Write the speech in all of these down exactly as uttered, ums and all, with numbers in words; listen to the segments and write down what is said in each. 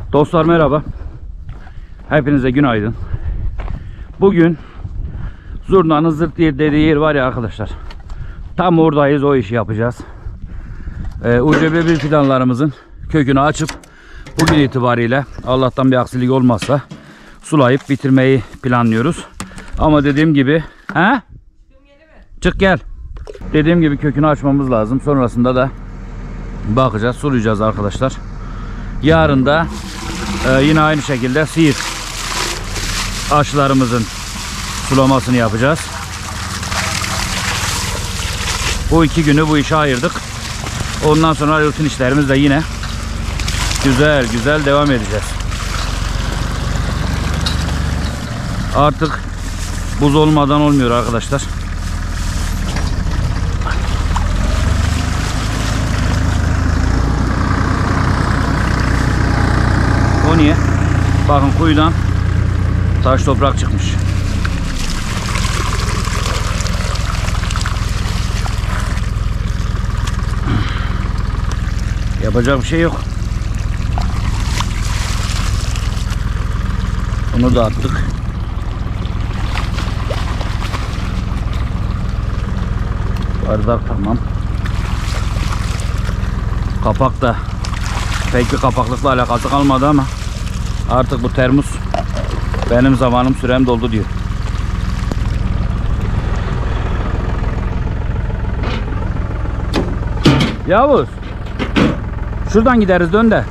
Dostlar merhaba. Hepinize günaydın. Bugün zurnanın zırt diye dediği yer var ya arkadaşlar. Tam oradayız, o işi yapacağız. Ee, U C B bir fidanlarımızın kökünü açıp bugün itibariyle Allah'tan bir aksilik olmazsa sulayıp bitirmeyi planlıyoruz. Ama dediğim gibi he? Çık gel. Dediğim gibi kökünü açmamız lazım. Sonrasında da bakacağız, sulayacağız arkadaşlar. Yarın da e, yine aynı şekilde siirt ağaçlarımızın sulamasını yapacağız. Bu iki günü bu işe ayırdık. Ondan sonra rutin işlerimiz de yine güzel güzel devam edeceğiz. Artık buz olmadan olmuyor arkadaşlar. O niye? Bakın kuyudan taş toprak çıkmış. Yapacak bir şey yok. Bunu da attık. Bardak tamam. Kapak da pek bir kapaklıkla alakası kalmadı ama artık bu termos benim zamanım sürem doldu diyor. Yavuz, şuradan gideriz, dön de.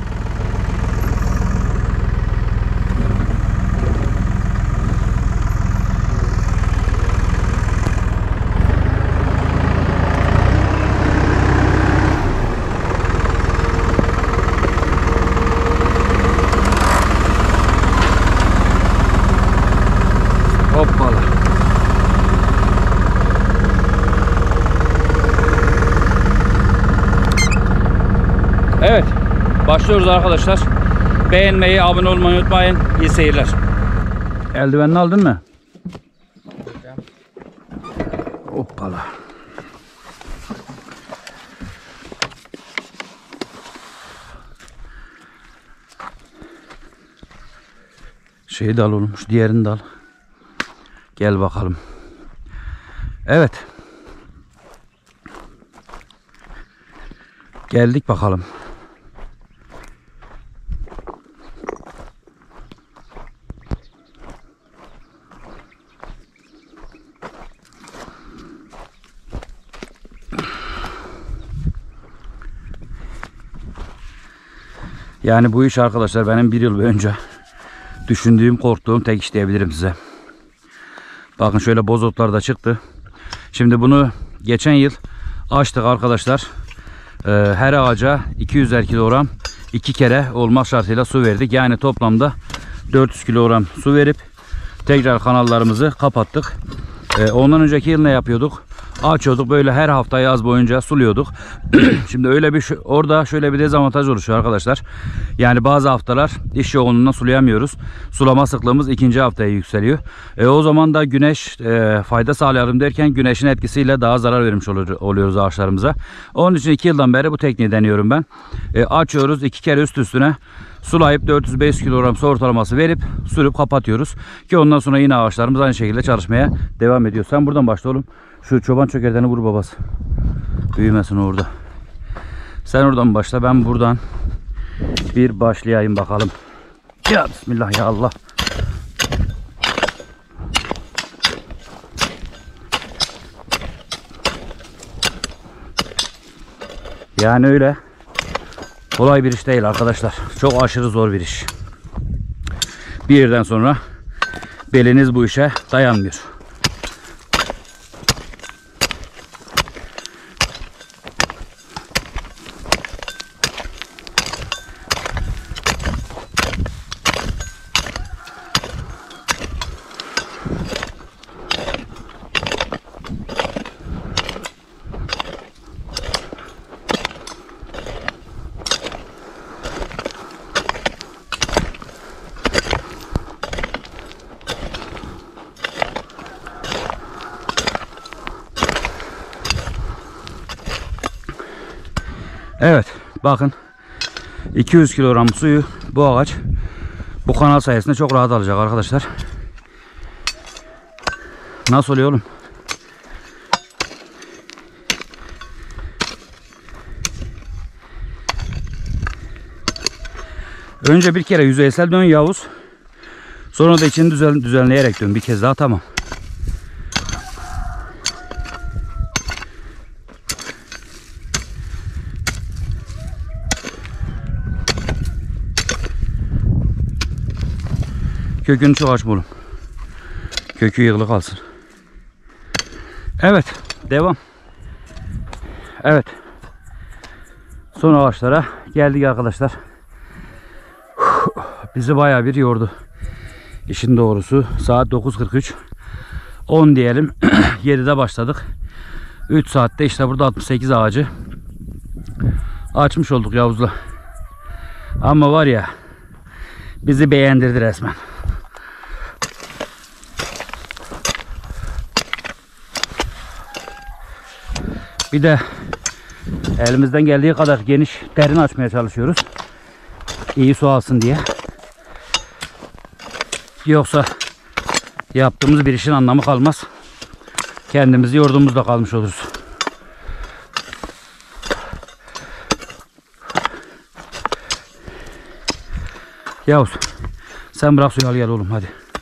Hoppala. Evet, başlıyoruz arkadaşlar. Beğenmeyi, abone olmayı unutmayın. İyi seyirler. Eldivenini aldın mı? Hoppala. Şeyi de al oğlum, şu diğerini de al. Gel bakalım. Evet. Geldik bakalım. Yani bu iş arkadaşlar benim bir yıl önce düşündüğüm, korktuğum tek iş diyebilirim size. Bakın şöyle bozotlar da çıktı. Şimdi bunu geçen yıl açtık arkadaşlar. Ee, her ağaca iki yüzer kilogram iki kere olmak şartıyla su verdik. Yani toplamda dört yüz kilogram su verip tekrar kanallarımızı kapattık. Ee, ondan önceki yıl ne yapıyorduk? Açıyorduk, böyle her hafta yaz boyunca suluyorduk. Şimdi öyle bir orada şöyle bir dezavantaj oluşuyor arkadaşlar. Yani bazı haftalar iş yoğunluğundan sulayamıyoruz. Sulama sıklığımız ikinci haftaya yükseliyor. E, o zaman da güneş e, fayda sağlayalım derken güneşin etkisiyle daha zarar vermiş oluyoruz ağaçlarımıza. Onun için iki yıldan beri bu tekniği deniyorum ben. E, açıyoruz, iki kere üst üstüne sulayıp dört yüz beş yüz kilogram su ortalaması verip sürüp kapatıyoruz. Ki ondan sonra yine ağaçlarımız aynı şekilde çalışmaya devam ediyor. Sen buradan başla oğlum. Şu çoban çökerteni vur babası. Büyümesin orada. Sen oradan başla, ben buradan bir başlayayım bakalım. Ya bismillah ya Allah. Yani öyle kolay bir iş değil arkadaşlar. Çok aşırı zor bir iş. Bir yerden sonra beliniz bu işe dayanmıyor. Evet, bakın iki yüz kilogram suyu bu ağaç bu kanal sayesinde çok rahat alacak arkadaşlar. Nasıl oluyor oğlum? Önce bir kere yüzeysel dön Yavuz. Sonra da içini düzen, düzenleyerek dön. Bir kez daha, tamam. Kökünü çok açma oğlum. Kökü yığılı kalsın. Evet. Devam. Evet. Son ağaçlara geldik arkadaşlar. Bizi bayağı bir yordu. İşin doğrusu saat dokuz kırk üç. on diyelim. yedide başladık. üç saatte işte burada altmış sekiz ağacı açmış olduk Yavuz'la. Ama var ya, bizi beğendirdi resmen. Bir de elimizden geldiği kadar geniş derin açmaya çalışıyoruz. İyi su alsın diye. Yoksa yaptığımız bir işin anlamı kalmaz. Kendimizi yorduğumuzda kalmış oluruz. Yavuz, sen bırak suyu al gel oğlum, hadi.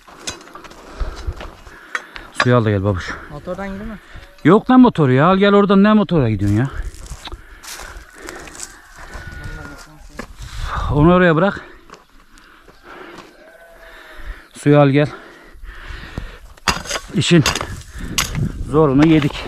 Suyu al da gel babuş. Motordan gidiyor mu? Yok lan motoru ya, al gel oradan, ne motora gidiyorsun ya? Onu oraya bırak. Suyu al gel. İşin zorunu yedik.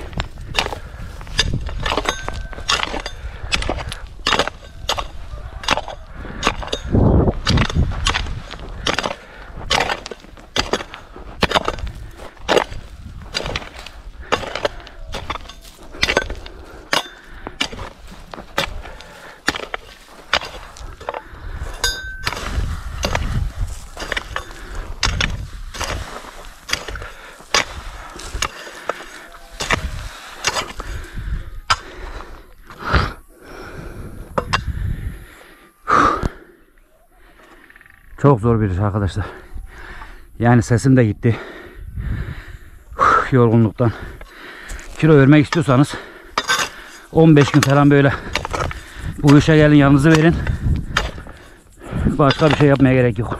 Çok zor bir iş arkadaşlar. Yani sesim de gitti. Uf, yorgunluktan. Kilo vermek istiyorsanız on beş gün falan böyle bu işe gelin, yanınızı verin. Başka bir şey yapmaya gerek yok.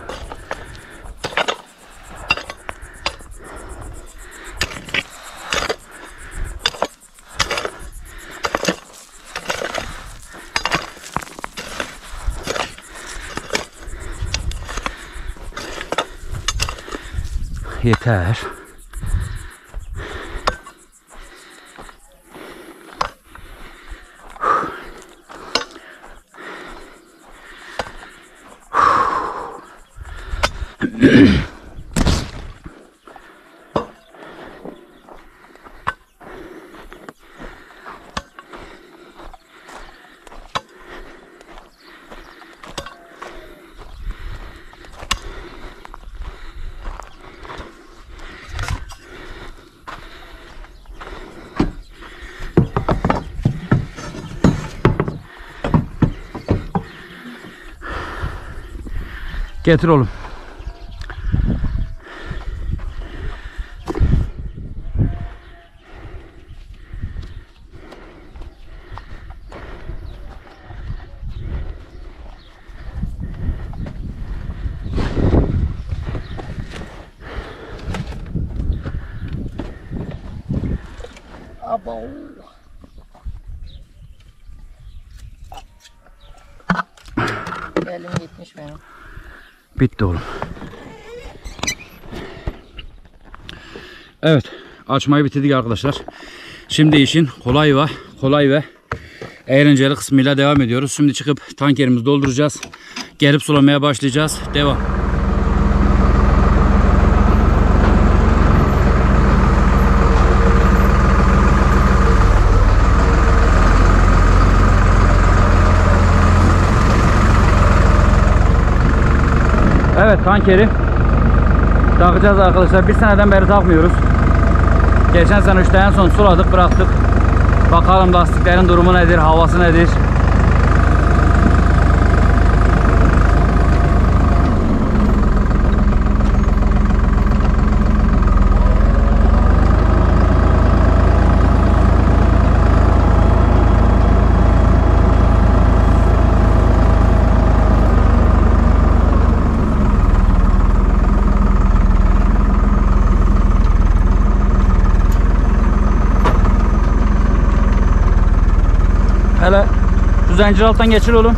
Yeter. Getir oğlum. Abo. Elim gitmiş benim. Bitti oğlum. Evet, açmayı bitirdik arkadaşlar. Şimdi işin kolay ve kolay ve eğlenceli kısmıyla devam ediyoruz. Şimdi çıkıp tankerimizi dolduracağız. Gerip sulamaya başlayacağız. Devam. Evet, tankeri takacağız arkadaşlar. Bir seneden beri takmıyoruz. Geçen sene işte en son suladık, bıraktık. Bakalım lastiklerin durumu nedir, havası nedir. zincir alttan geçir oğlum.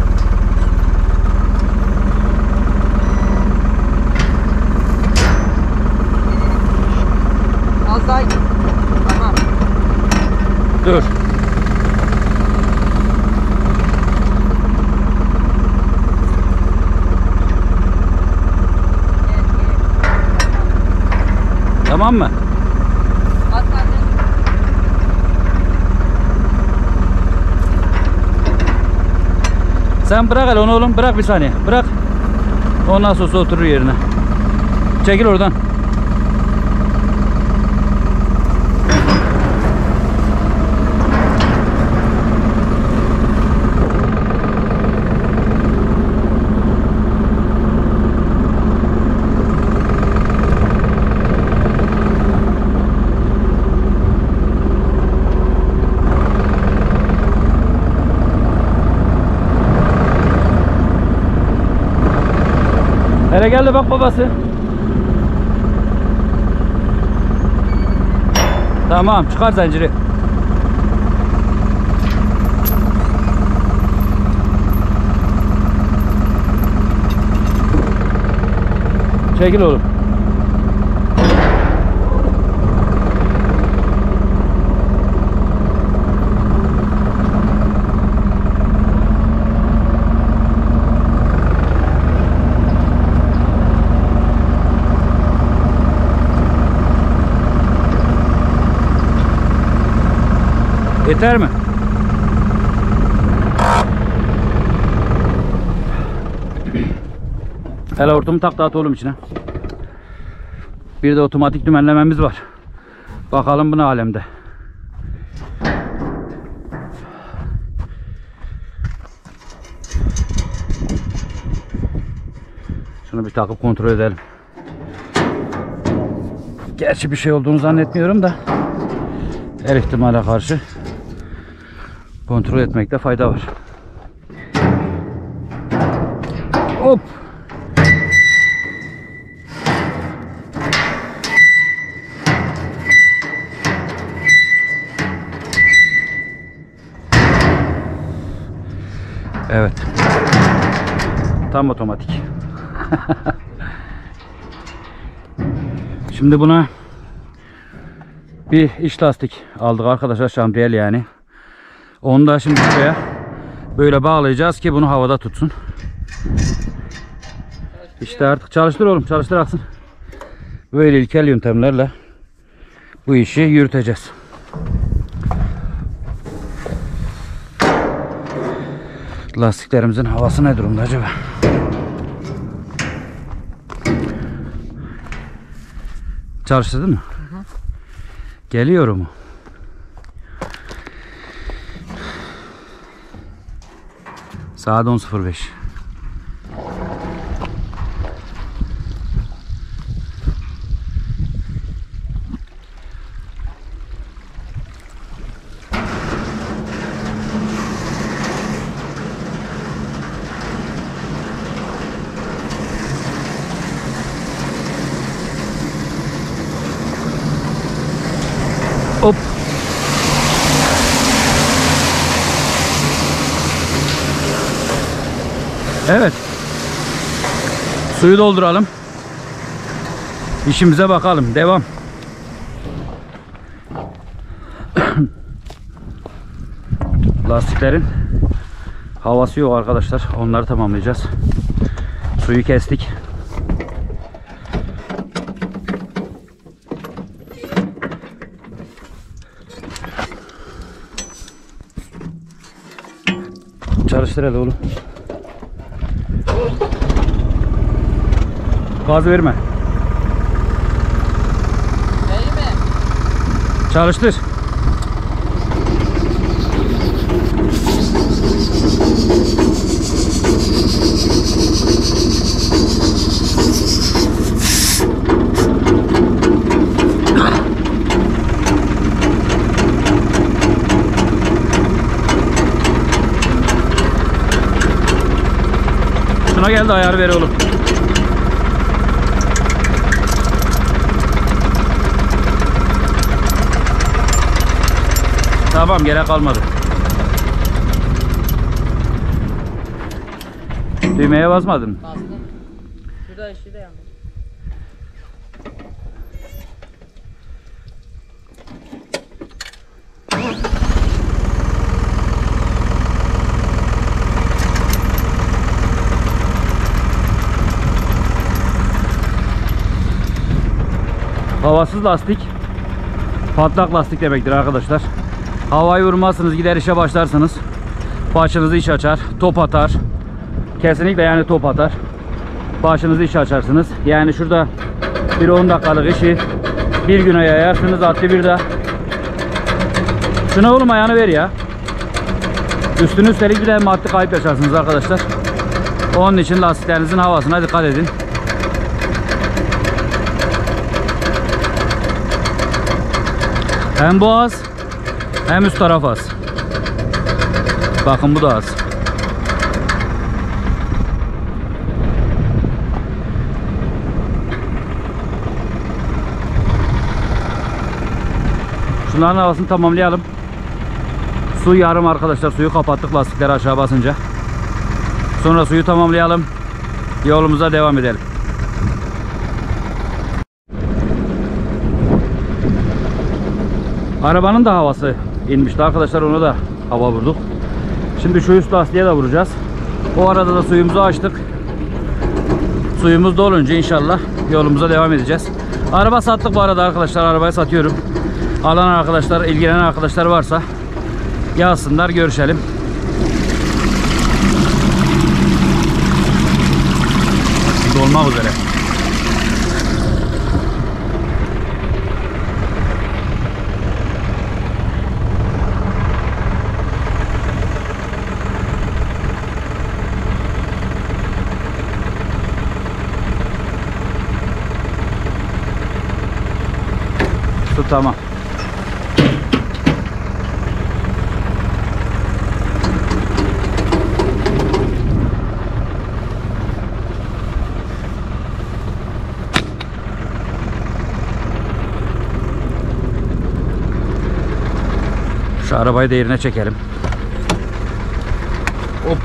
Az daha. Tamam. Dur. Tamam mı? At anne. Sen bırak hele onu oğlum. Bırak bir saniye. Bırak. O nasıl olsa oturur yerine. Çekil oradan. Hele geldi bak babası. Tamam, çıkar zinciri. Çekil oğlum. Yeter mi? Hele hortumu tak da at oğlum içine. Bir de otomatik dümenlememiz var. Bakalım bu ne alemde. Şunu bir takıp kontrol edelim. Gerçi bir şey olduğunu zannetmiyorum da her ihtimale karşı kontrol etmekte fayda var. Hop. Evet. Tam otomatik. Şimdi buna bir iç lastik aldık arkadaşlar, şambriyel yani. Onu da şimdi buraya böyle bağlayacağız ki bunu havada tutsun. İşte artık çalıştır oğlum, çalıştır aksın. Böyle ilkel yöntemlerle bu işi yürüteceğiz. Lastiklerimizin havası ne durumda acaba? Çalıştırdın mı? Hı hı. Geliyor mu? Saat on sıfır beş. Hop. Evet. Suyu dolduralım. İşimize bakalım. Devam. Lastiklerin havası yok arkadaşlar. Onları tamamlayacağız. Suyu kestik. Çalıştır hele oğlum. Gaz verme. Değil mi? Çalıştır. Şuna geldi, ayarı ver oğlum. Tamam, gerek kalmadı. Düğmeye basmadın mı? Bastım. Şurada ışığı da yandı. Havasız lastik patlak lastik demektir arkadaşlar. Havayı vurmazsınız, gider işe başlarsınız. Başınızı iş açar, top atar. Kesinlikle yani top atar. Başınızı iş açarsınız. Yani şurada bir on dakikalık işi bir güne yayarsınız, attı bir de. Şuna oğlum ayağını ver ya. Üstünü üstelik bir de maddi kayıp yaşarsınız arkadaşlar. Onun için lastiklerinizin havasına dikkat edin. Hem bu az hem üst taraf az. Bakın bu da az. Şunların havasını tamamlayalım. Su yarım arkadaşlar. Suyu kapattık lastikleri aşağı basınca. Sonra suyu tamamlayalım. Yolumuza devam edelim. Arabanın da havası inmişti arkadaşlar, ona da hava vurduk. Şimdi şu üst lastiğe de vuracağız. O arada da suyumuzu açtık. Suyumuz dolunca inşallah yolumuza devam edeceğiz. Araba sattık bu arada arkadaşlar, arabayı satıyorum. Alan arkadaşlar, ilgilenen arkadaşlar varsa yazsınlar, görüşelim. Dolmak üzere. Tamam. Şu arabayı da yerine çekelim. Hop.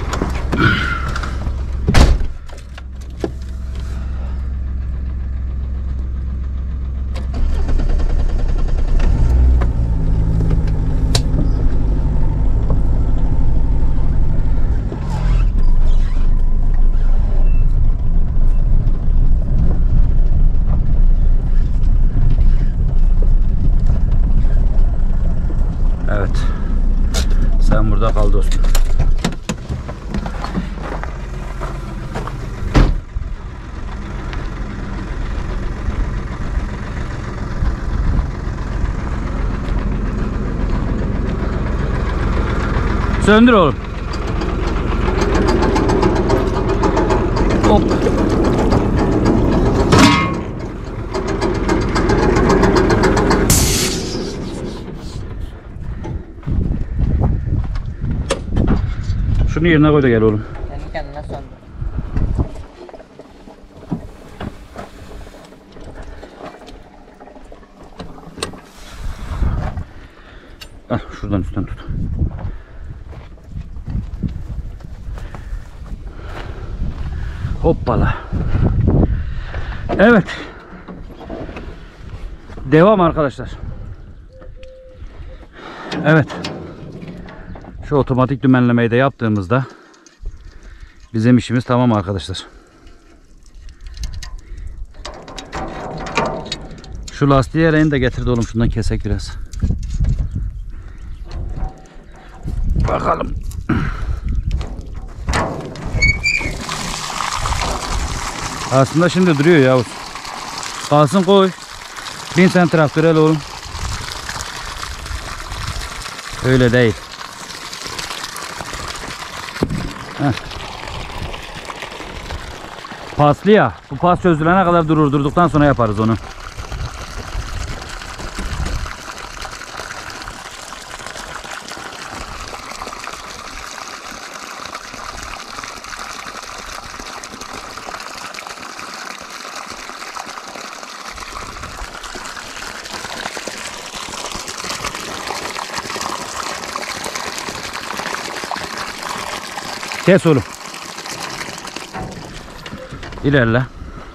Evet. Sen burada kal dostum. Söndür oğlum. Hop. Şunu yerine koy da gel oğlum. Kendi kendine söndü. Ah, şuradan üstten tut. Hoppala. Evet. Devam arkadaşlar. Evet. Şu otomatik dümenlemeyi de yaptığımızda bizim işimiz tamam arkadaşlar. Şu lastiği yereğini de getirdi oğlum, şundan kesek biraz. Bakalım. Aslında şimdi duruyor Yavuz. Kalsın koy. Bin sen traktöre oğlum. Öyle değil. Heh. Paslı ya. Bu pas çözülene kadar durur. Durduktan sonra yaparız onu. Kes oğlum. İlerle.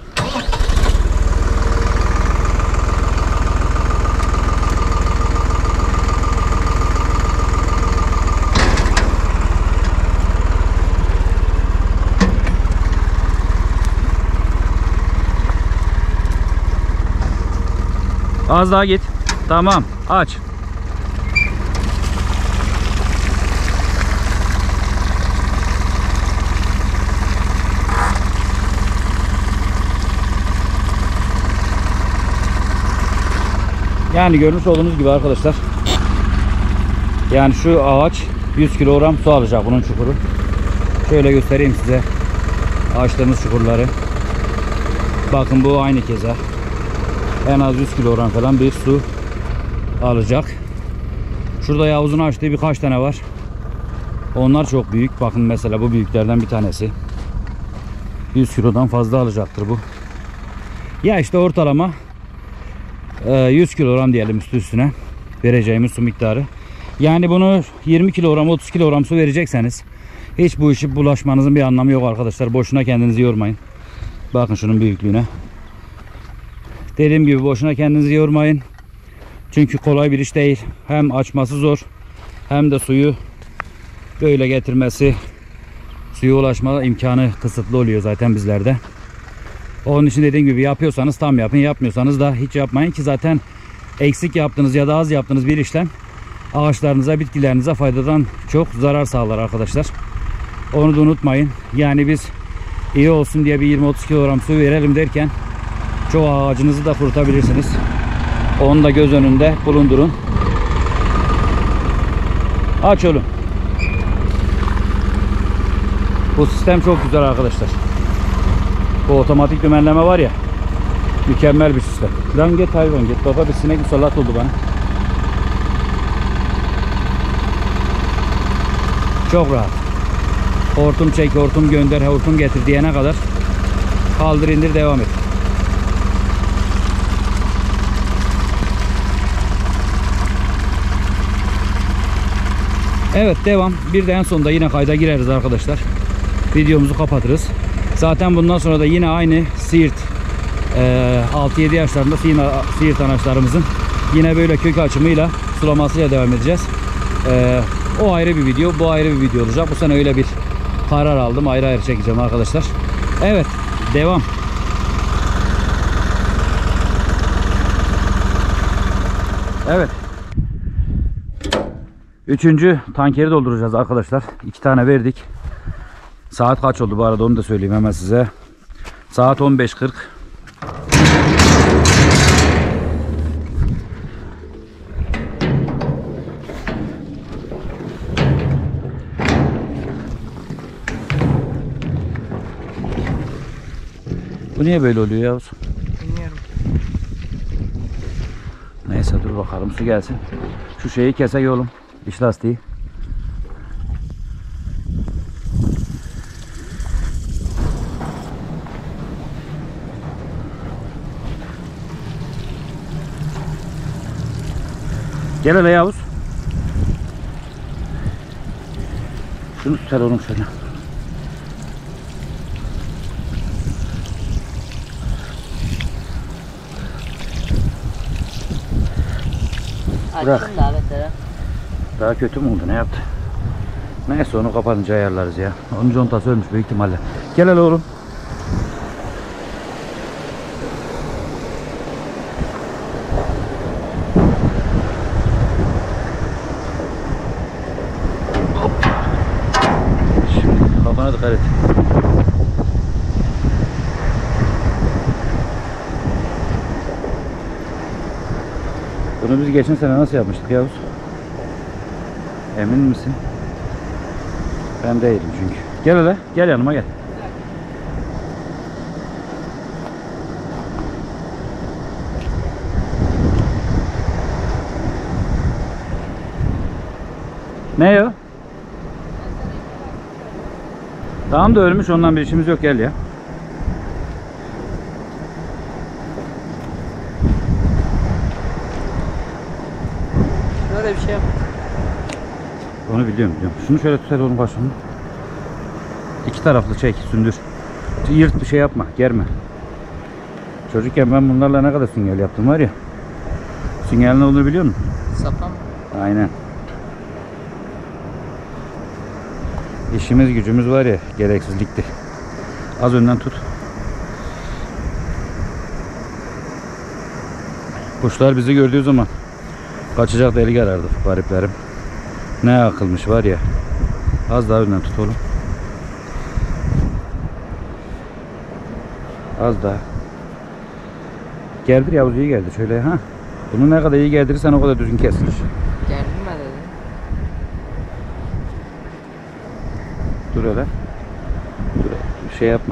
Az daha git. Tamam. Aç. Yani görmüş olduğunuz gibi arkadaşlar. Yani şu ağaç yüz kilogram su alacak bunun çukuru. Şöyle göstereyim size. Ağaçlarımız çukurları. Bakın bu aynı keza. En az yüz kilogram falan bir su alacak. Şurada Yavuz'un açtığı birkaç tane var. Onlar çok büyük. Bakın mesela bu büyüklerden bir tanesi. yüz kilodan fazla alacaktır bu. Ya işte ortalama yüz kilogram diyelim üstü üstüne vereceğimiz su miktarı. Yani bunu yirmi kilogram otuz kilogram su verecekseniz hiç bu işi bulaşmanızın bir anlamı yok arkadaşlar. Boşuna kendinizi yormayın. Bakın şunun büyüklüğüne. Dediğim gibi boşuna kendinizi yormayın. Çünkü kolay bir iş değil. Hem açması zor hem de suyu böyle getirmesi, suya ulaşma imkanı kısıtlı oluyor zaten bizlerde. Onun için dediğim gibi yapıyorsanız tam yapın, yapmıyorsanız da hiç yapmayın ki zaten eksik yaptığınız ya da az yaptığınız bir işlem ağaçlarınıza, bitkilerinize faydadan çok zarar sağlar arkadaşlar. Onu da unutmayın. Yani biz iyi olsun diye bir yirmi otuz kilogram su verelim derken çoğu ağacınızı da kurutabilirsiniz. Onu da göz önünde bulundurun. Aç oğlum. Bu sistem çok güzel arkadaşlar. Bu otomatik dümenleme var ya, mükemmel bir sistem. Lan git hayvan git. Baba bir sinek musallat oldu bana. Çok rahat. Hortum çek, hortum gönder, hortum getir diyene kadar kaldır indir devam et. Evet devam. Bir de en sonunda yine kayda gireriz arkadaşlar. Videomuzu kapatırız. Zaten bundan sonra da yine aynı Siirt e, altı yedi yaşlarında Siirt anaçlarımızın yine böyle kök açımıyla sulamasıyla devam edeceğiz. E, o ayrı bir video, bu ayrı bir video olacak. Bu sene öyle bir karar aldım. Ayrı ayrı çekeceğim arkadaşlar. Evet devam. Evet. Üçüncü tankeri dolduracağız arkadaşlar. İki tane verdik. Saat kaç oldu bu arada onu da söyleyeyim hemen size. Saat on beş kırk. Bu niye böyle oluyor Yavuz? Bilmiyorum. Neyse dur bakalım su gelsin. Şu şeyi kesek oğlum. İç lastiği. Gel hele Yavuz. Şunu tutar oğlum şöyle. Bırak. Açtım davetlere. Daha kötü mü oldu ne yaptı? Neyse onu kapatınca ayarlarız ya. Onun contası ölmüş büyük ihtimalle. Gel hele oğlum. Hop. Şimdi kafana dikkat et. Bunu biz geçen sene nasıl yapmıştık Yavuz? Emin misin? Ben değilim çünkü. Gel hele, gel yanıma gel. Ne o? Tamam da ölmüş, ondan bir işimiz yok, gel ya. Böyle bir şey yap. Onu biliyorum biliyorum. Şunu şöyle tutar onun başını. İki taraflı çek, sündür. Yırt bir şey yapma, germe. Çocukken ben bunlarla ne kadar sünger yaptım var ya. Süngerin ne olduğunu biliyor musun? Sapa mı? Aynen. İşimiz gücümüz var ya, gereksizlikti. Az önden tut. Kuşlar bizi gördüğü zaman kaçacak delik arardı gariplerim. Ne akılmış var ya. Az daha önden tut oğlum. Az daha. Gerdir Yavuz, iyi geldi şöyle ha. Bunu ne kadar iyi gerdirirsen o kadar düzgün kesilir. Gerdirme dedi. Dur öyle. Dur, şey yapma.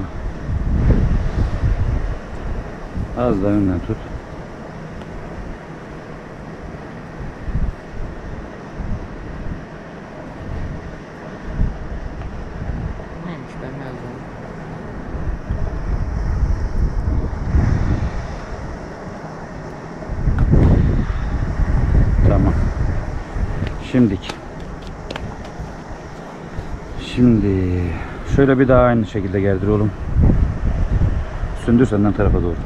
Az daha önden tut. Neymiş ben yazdım. Tamam. Şimdik. Şimdi şöyle bir daha aynı şekilde gerdir oğlum. Sündür senden tarafa doğru.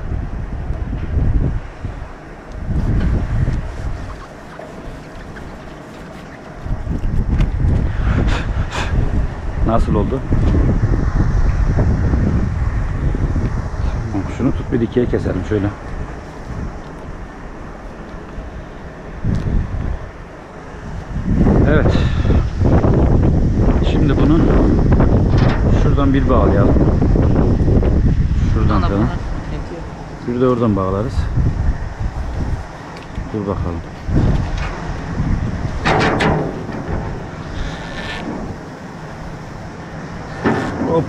Nasıl oldu? Tamam, şunu tut bir ikiye keselim şöyle. Evet. Şimdi bunu şuradan bir bağlayalım. Şuradan Ana tamam. bunlar yetiyor. Bir de oradan bağlarız. Dur bakalım. Hop.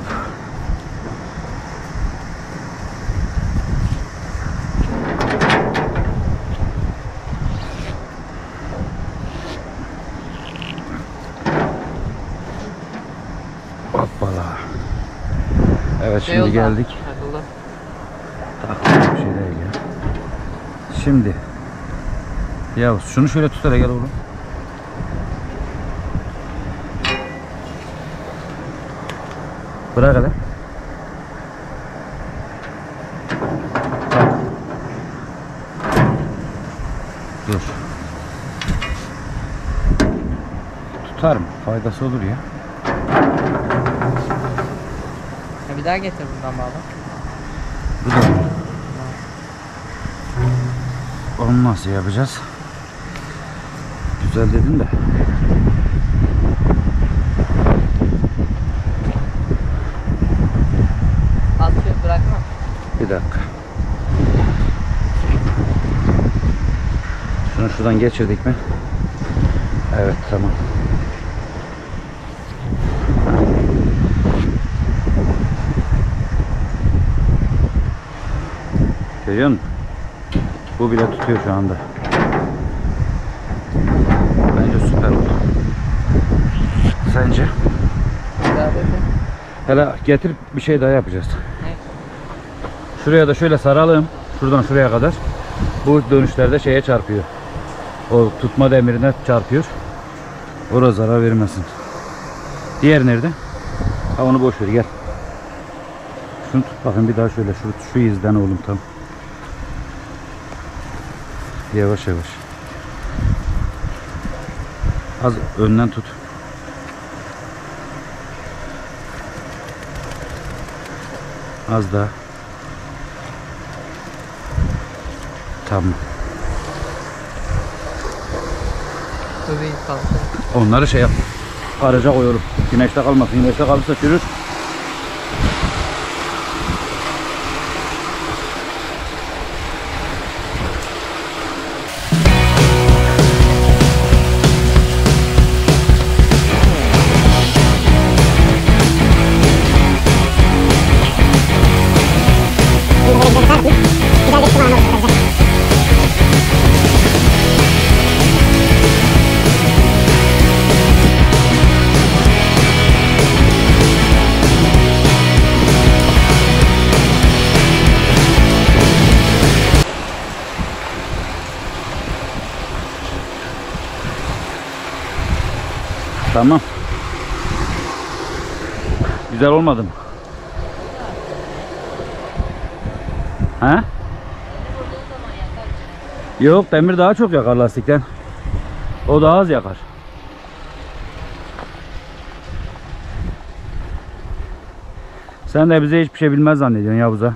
Hoppala. Evet, Şey şimdi oldu geldik. abi, takıldı. Takılacak bir şey değil ya. Şimdi Yavuz şunu şöyle tut hele, gel oğlum. Bırak hele. Tamam. Dur. Tutar mı? Faydası olur ya. Ya bir daha getir buradan bağla. Bu da olur. Onu nasıl yapacağız? Güzel dedin de. Atıyor bırakma. Bir dakika. Şunu şuradan geçirdik mi? Evet, tamam. Görüyor musun? Bu bile tutuyor şu anda. Bence süper oldu. Sence? Bir daha dedi. Hele getir, bir şey daha yapacağız. Ne? Şuraya da şöyle saralım. Şuradan şuraya kadar. Bu dönüşlerde şeye çarpıyor. O tutma demirine çarpıyor. Oraya zarar vermesin. Diğer nerede? Ha, onu boş ver, gel. Şunu tut bakın bir daha şöyle. Şu, şu izden oğlum tam. Yavaş yavaş. Az önden tut. Az daha. Tamam. Bu bir kaldı. Onları şey yap. Araca koyuyorum. Güneşte kalmasın. Güneşte kalırsa çürür. Tamam. Güzel olmadı mı? Ha? Yok, demir daha çok yakar lastikten. O daha az yakar. Sen de bize hiçbir şey bilmez zannediyorsun Yavuz'a.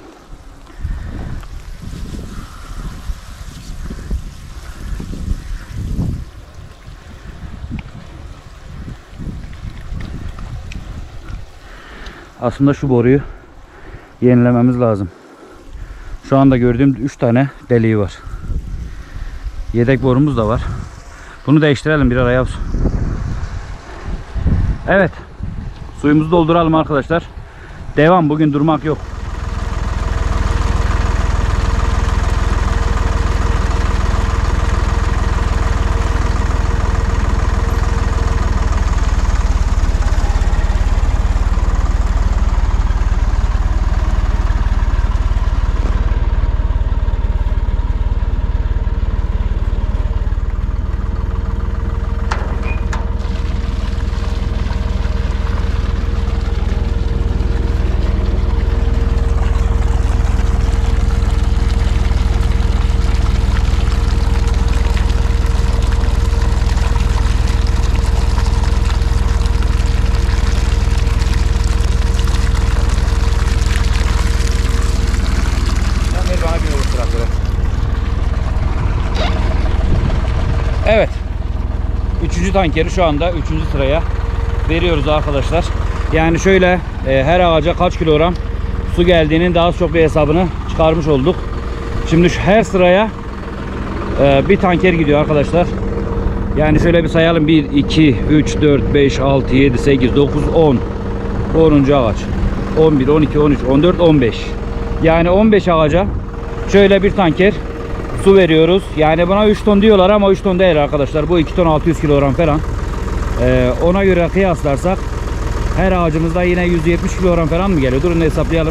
Aslında şu boruyu yenilememiz lazım. Şu anda gördüğüm üç tane deliği var. Yedek borumuz da var. Bunu değiştirelim bir ara Yavuz. Evet. Suyumuzu dolduralım arkadaşlar. Devam, bugün durmak yok. Evet. Üçüncü tankeri şu anda üçüncü sıraya veriyoruz arkadaşlar. Yani şöyle e, her ağaca kaç kilogram su geldiğinin daha az çok bir hesabını çıkarmış olduk. Şimdi şu her sıraya e, bir tanker gidiyor arkadaşlar. Yani şöyle bir sayalım. bir, iki, üç, dört, beş, altı, yedi, sekiz, dokuz, on. onuncu ağaç. on bir, on iki, on üç, on dört, on beş. Yani on beş ağaca şöyle bir tanker su veriyoruz. Yani buna üç ton diyorlar ama üç ton değil arkadaşlar. Bu iki ton altı yüz kilogram falan. Ee, ona göre kıyaslarsak her ağacımızda yine yüz yetmiş kilogram falan mı geliyor? Durun hesaplayalım.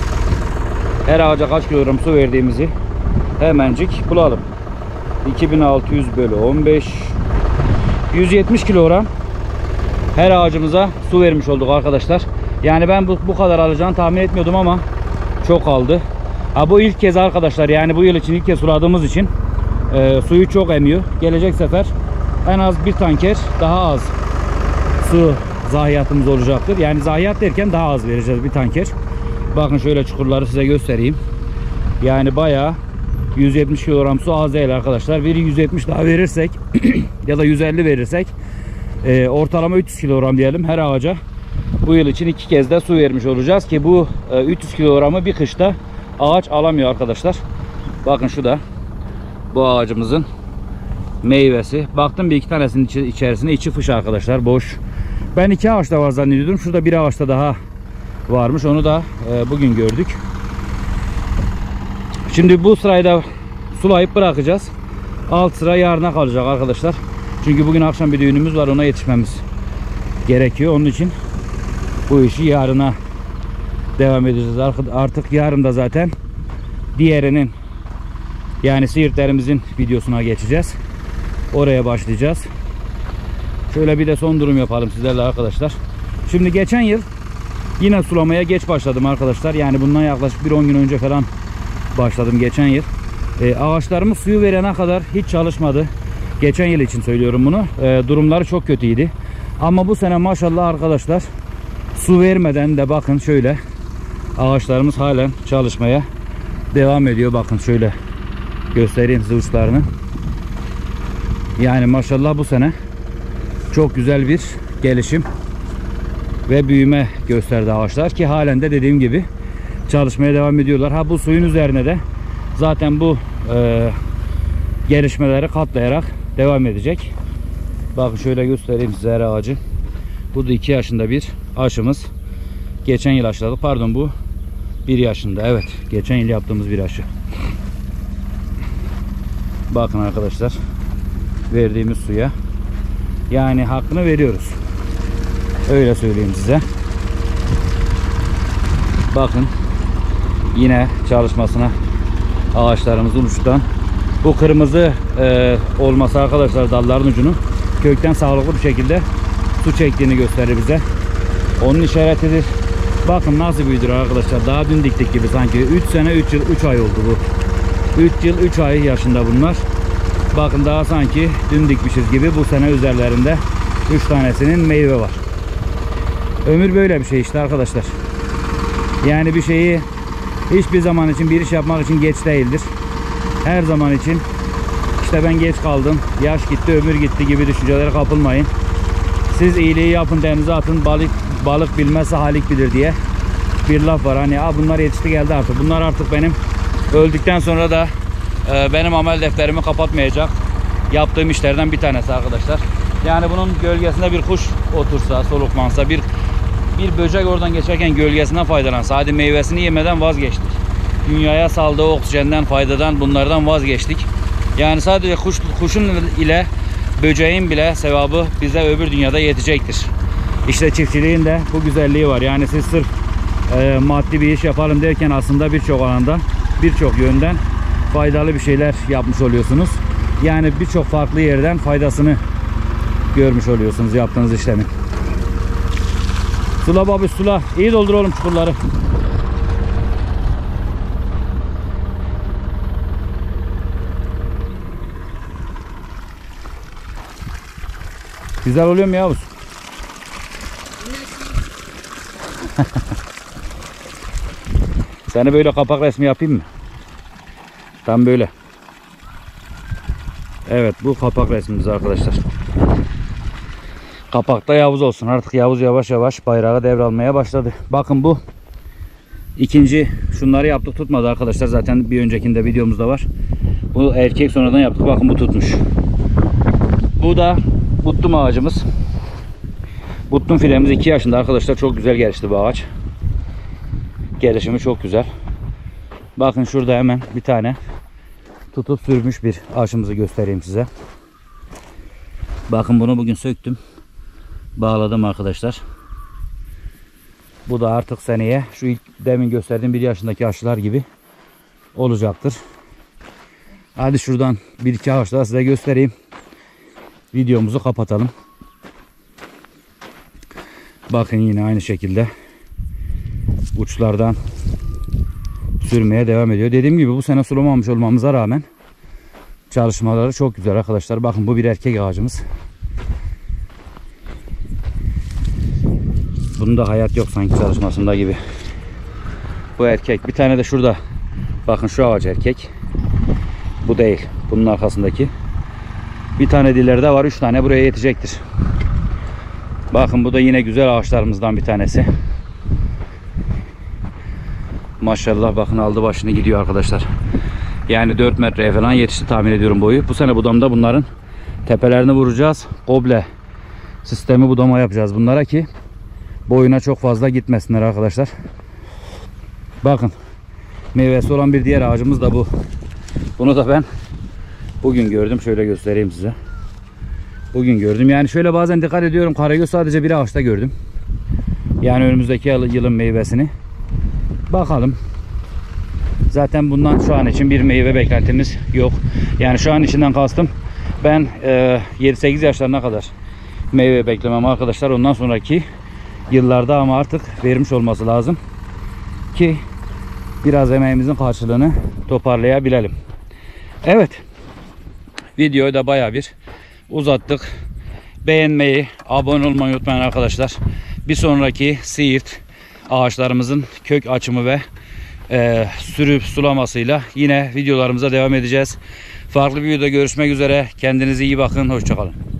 Her ağaca kaç kilogram su verdiğimizi hemencik bulalım. iki bin altı yüz bölü on beş, yüz yetmiş kilogram her ağacımıza su vermiş olduk arkadaşlar. Yani ben bu, bu kadar alacağını tahmin etmiyordum ama çok aldı. Ha, bu ilk kez arkadaşlar, yani bu yıl için ilk kez suladığımız için e, suyu çok emiyor. Gelecek sefer en az bir tanker daha az su zayiatımız olacaktır. Yani zayiat derken daha az vereceğiz bir tanker. Bakın şöyle çukurları size göstereyim. Yani bayağı yüz yetmiş kilogram su az değil arkadaşlar. Bir yüz yetmiş daha verirsek ya da yüz elli verirsek e, ortalama üç yüz kilogram diyelim her ağaca. Bu yıl için iki kez de su vermiş olacağız ki bu e, üç yüz kilogramı bir kışta ağaç alamıyor arkadaşlar. Bakın şu da bu ağacımızın meyvesi. Baktım bir iki tanesinin içi, içerisinde içi fış arkadaşlar, boş. Ben iki ağaçta var zannediyordum. Şurada bir ağaçta daha varmış. Onu da e, bugün gördük. Şimdi bu sırayı da sulayıp bırakacağız. Alt sıra yarına kalacak arkadaşlar. Çünkü bugün akşam bir düğünümüz var. Ona yetişmemiz gerekiyor. Onun için bu işi yarına devam edeceğiz. Artık yarın da zaten diğerinin, yani siirtlerimizin videosuna geçeceğiz. Oraya başlayacağız. Şöyle bir de son durum yapalım sizlerle arkadaşlar. Şimdi geçen yıl yine sulamaya geç başladım arkadaşlar. Yani bundan yaklaşık bir on gün önce falan başladım geçen yıl. E, ağaçlarımız suyu verene kadar hiç çalışmadı. Geçen yıl için söylüyorum bunu. E, durumları çok kötüydü. Ama bu sene maşallah arkadaşlar su vermeden de bakın şöyle ağaçlarımız halen çalışmaya devam ediyor. Bakın şöyle göstereyim size uçlarını. Yani maşallah bu sene çok güzel bir gelişim ve büyüme gösterdi ağaçlar ki halen de dediğim gibi çalışmaya devam ediyorlar. Ha, bu suyun üzerine de zaten bu e, gelişmeleri katlayarak devam edecek. Bakın şöyle göstereyim size her ağacı. Bu da iki yaşında bir aşımız. Geçen yıl aşıladık. Pardon, bu bir yaşında. Evet. Geçen yıl yaptığımız bir aşı. Bakın arkadaşlar. Verdiğimiz suya. Yani hakkını veriyoruz. Öyle söyleyeyim size. Bakın. Yine çalışmasına ağaçlarımızın uçtan. Bu kırmızı e, olması arkadaşlar dalların ucunu kökten sağlıklı bir şekilde su çektiğini gösterir bize. Onun işaretidir. Bakın nasıl büyüdür arkadaşlar. Daha dün diktik gibi sanki. üç sene üç yıl üç ay oldu bu. üç yıl üç ay yaşında bunlar. Bakın daha sanki dün dikmişiz gibi bu sene üzerlerinde üç tanesinin meyve var. Ömür böyle bir şey işte arkadaşlar. Yani bir şeyi hiçbir zaman için, bir iş yapmak için geç değildir. Her zaman için işte ben geç kaldım, yaş gitti, ömür gitti gibi düşüncelere kapılmayın. Siz iyiliği yapın, denize atın, balık balık bilmezse halik bilir diye bir laf var. Hani "Aa, bunlar yetişti geldi artık." Bunlar artık benim öldükten sonra da e, benim amel defterimi kapatmayacak yaptığım işlerden bir tanesi arkadaşlar. Yani bunun gölgesinde bir kuş otursa, soluklansa, bir bir böcek oradan geçerken gölgesinden faydalansa, hadi meyvesini yemeden vazgeçtik. Dünyaya saldığı oksijenden, faydadan, bunlardan vazgeçtik. Yani sadece kuş, kuşun ile böceğin bile sevabı bize öbür dünyada yetecektir. İşte çiftçiliğin de bu güzelliği var. Yani siz sırf e, maddi bir iş yapalım derken aslında birçok alanda, birçok yönden faydalı bir şeyler yapmış oluyorsunuz. Yani birçok farklı yerden faydasını görmüş oluyorsunuz yaptığınız işlemin. Sula babi sula. İyi doldur oğlum çukurları. Güzel oluyor mu Yavuz? Seni böyle kapak resmi yapayım mı? Tam böyle. Evet, bu kapak resmimiz arkadaşlar. Kapakta Yavuz olsun. Artık Yavuz yavaş yavaş bayrağı devralmaya başladı. Bakın bu ikinci, şunları yaptık, tutmadı arkadaşlar. Zaten bir öncekinde videomuzda var. Bu erkek sonradan yaptık. Bakın bu tutmuş. Bu da buttum ağacımız. Buttum filemiz iki yaşında arkadaşlar. Çok güzel gelişti bu ağaç. Gelişimi çok güzel. Bakın şurada hemen bir tane tutup sürmüş bir ağaçımızı göstereyim size. Bakın bunu bugün söktüm. Bağladım arkadaşlar. Bu da artık seneye şu ilk demin gösterdiğim bir yaşındaki ağaçlar gibi olacaktır. Hadi şuradan bir iki ağaç daha size göstereyim. Videomuzu kapatalım. Bakın yine aynı şekilde uçlardan sürmeye devam ediyor. Dediğim gibi bu sene sulamamış olmamıza rağmen çalışmaları çok güzel arkadaşlar. Bakın bu bir erkek ağacımız. Bunda hayat yok sanki çalışmasında gibi. Bu erkek. Bir tane de şurada. Bakın şu ağaç erkek. Bu değil. Bunun arkasındaki. Bir tane dilerde var. Üç tane buraya yetecektir. Bakın bu da yine güzel ağaçlarımızdan bir tanesi. Maşallah bakın aldı başını gidiyor arkadaşlar. Yani dört metreye falan yetişti tahmin ediyorum boyu. Bu sene budamda bunların tepelerini vuracağız. Koble sistemi budama yapacağız bunlara ki boyuna çok fazla gitmesinler arkadaşlar. Bakın meyvesi olan bir diğer ağacımız da bu. Bunu da ben bugün gördüm. Şöyle göstereyim size. Bugün gördüm. Yani şöyle bazen dikkat ediyorum. Karagöz sadece bir ağaçta gördüm. Yani önümüzdeki yılın meyvesini. Bakalım. Zaten bundan şu an için bir meyve beklentimiz yok. Yani şu an içinden kastım. Ben e, yedi sekiz yaşlarına kadar meyve beklemem arkadaşlar. Ondan sonraki yıllarda ama artık vermiş olması lazım. Ki biraz emeğimizin karşılığını toparlayabilelim. Evet. Videoyu da bayağı bir uzattık. Beğenmeyi, abone olmayı unutmayın arkadaşlar. Bir sonraki Siirt ağaçlarımızın kök açımı ve e, sürüp sulamasıyla yine videolarımıza devam edeceğiz. Farklı bir videoda görüşmek üzere. Kendinize iyi bakın. Hoşça kalın.